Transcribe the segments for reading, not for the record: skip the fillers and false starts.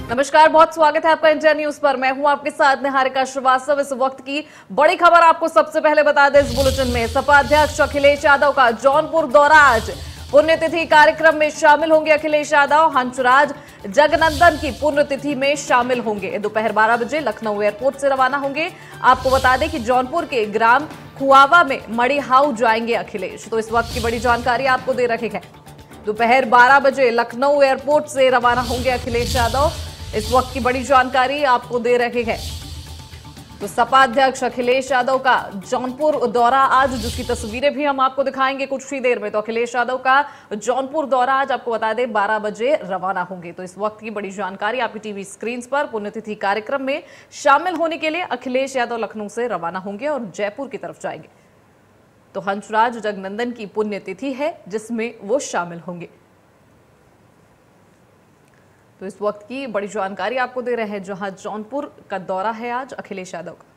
नमस्कार, बहुत स्वागत है आपका इंडिया न्यूज पर। मैं हूं आपके साथ निहारिका श्रीवास्तव। इस वक्त की बड़ी खबर आपको सबसे पहले बता दें इस बुलेटिन में। सपा अध्यक्ष अखिलेश यादव का जौनपुर दौरा आज। पुण्यतिथि कार्यक्रम में शामिल होंगे अखिलेश यादव। हंसराज जगनंदन की पुण्यतिथि में शामिल होंगे। दोपहर 12 बजे लखनऊ एयरपोर्ट से रवाना होंगे। आपको बता दें कि जौनपुर के ग्राम खुआवा में मड़ी हाउ जाएंगे अखिलेश। तो इस वक्त की बड़ी जानकारी आपको दे रखे हैं। दोपहर 12 बजे लखनऊ एयरपोर्ट से रवाना होंगे अखिलेश यादव। इस वक्त की बड़ी जानकारी आपको दे रहे हैं। तो सपा अध्यक्ष अखिलेश यादव का जौनपुर दौरा आज, जिसकी तस्वीरें भी हम आपको दिखाएंगे कुछ ही देर में। तो अखिलेश यादव का जौनपुर दौरा आज, आपको बता दें 12 बजे रवाना होंगे। तो इस वक्त की बड़ी जानकारी आपकी टीवी स्क्रीन पर। पुण्यतिथि कार्यक्रम में शामिल होने के लिए अखिलेश यादव लखनऊ से रवाना होंगे और जयपुर की तरफ जाएंगे। तो हंसराज जगनंदन की पुण्यतिथि है जिसमें वो शामिल होंगे। तो इस वक्त की बड़ी जानकारी आपको दे रहे हैं, जहां जौनपुर का दौरा है आज अखिलेश यादव का।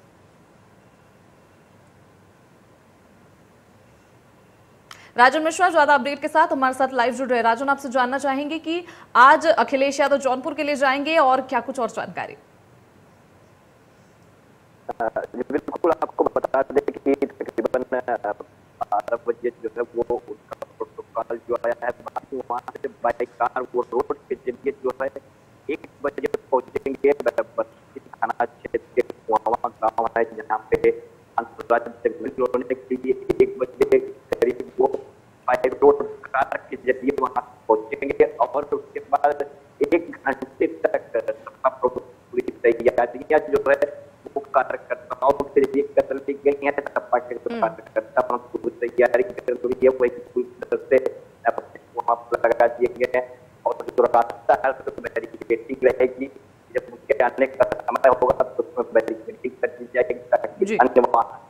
राजन मिश्रा ज्यादा अपडेट के साथ हमारे साथ लाइव जुड़ रहे हैं। राजन, आपसे जानना चाहेंगे कि आज अखिलेश यादव जौनपुर के लिए जाएंगे और क्या कुछ और जानकारी। बिल्कुल, आपको बता दें कि तकरीबन 12 बजे जो है वो उसका प्रोटोकॉल जो है वहाँ से बाई कार वो रोड के जरिए जो है 1 बजे पहुंचेंगे। बस्ती थाना क्षेत्र के कुआवा गाँव है जहाँ पे होने के लिए 1 बजे करीब वो बाई रोड कार के जरिए वहाँ पहुंचेंगे और उसके बाद 1 घंटे तक पूरी तैयारियां जो है वो कार्यकर्ताओं के लिए कर ली गई है। सपा के कार्यकर्ता पूरी तैयारी कर रही है, वही पूरी तरह से वहाँ लगा दिए गए हैं और जो रास्ता है उसमें बैरिकेडिंग रहेगी। जब उनके आने का समय होगा तो उसमें बैरिकेडिंग कर दी जाएगी ताकि अन्य वाहन